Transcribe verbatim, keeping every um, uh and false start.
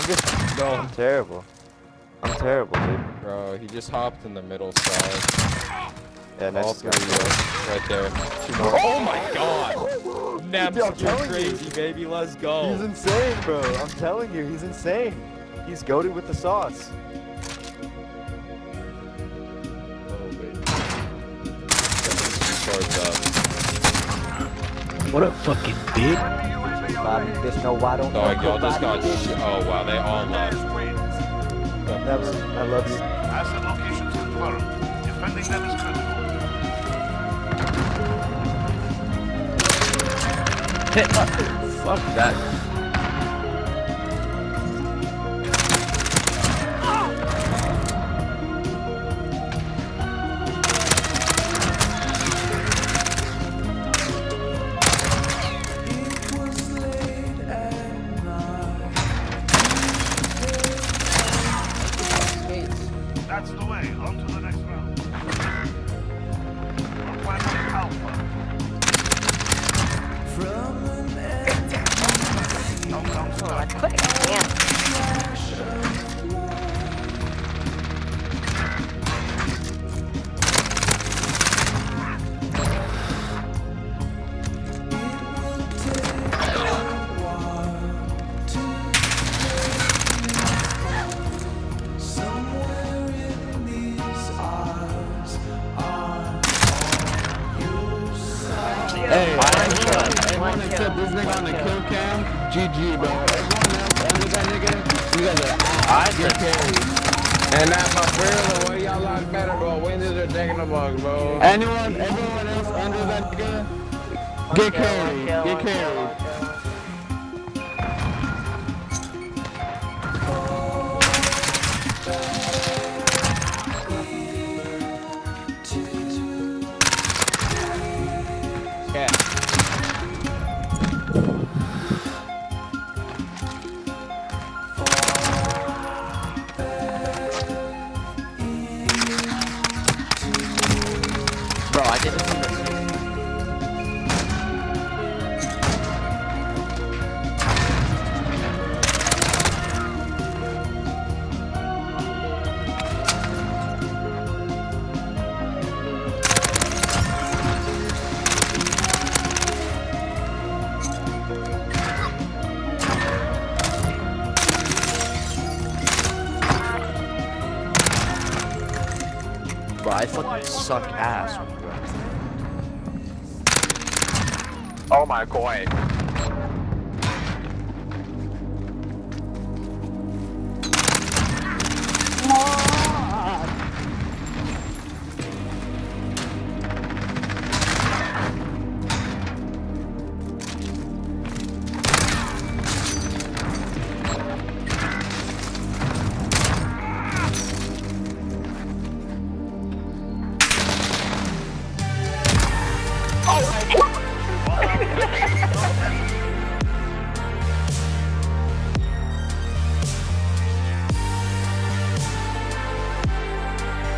No. I'm terrible. I'm terrible, dude. Bro, he just hopped in the middle side. Yeah, All nice. three, uh, right there. Two more. Oh my god! Nemsk, you're crazy, you. baby. Let's go. He's insane, bro. I'm telling you, he's insane. He's goated with the sauce. Oh, baby. Cards up. What a fucking dick. Bobby, bitch, no, why don't Dog, y'all just got sh oh wow, they all left. That was, I love you. Asset locations confirmed. Defending them is critical. Fuck that. That's the way. On to the next round. Planning Alpha. Countdown start. Hey, everyone except this nigga on the kill cam, G G, bro. Everyone else under that nigga, you guys are ass. Get carried. And that's my real, what y'all like better, bro? When is it taking the bugs, bro? Anyone, everyone else under that nigga, get carried. Get carried. Bro, I didn't see this. Bro, I fucking suck ass. Oh my god.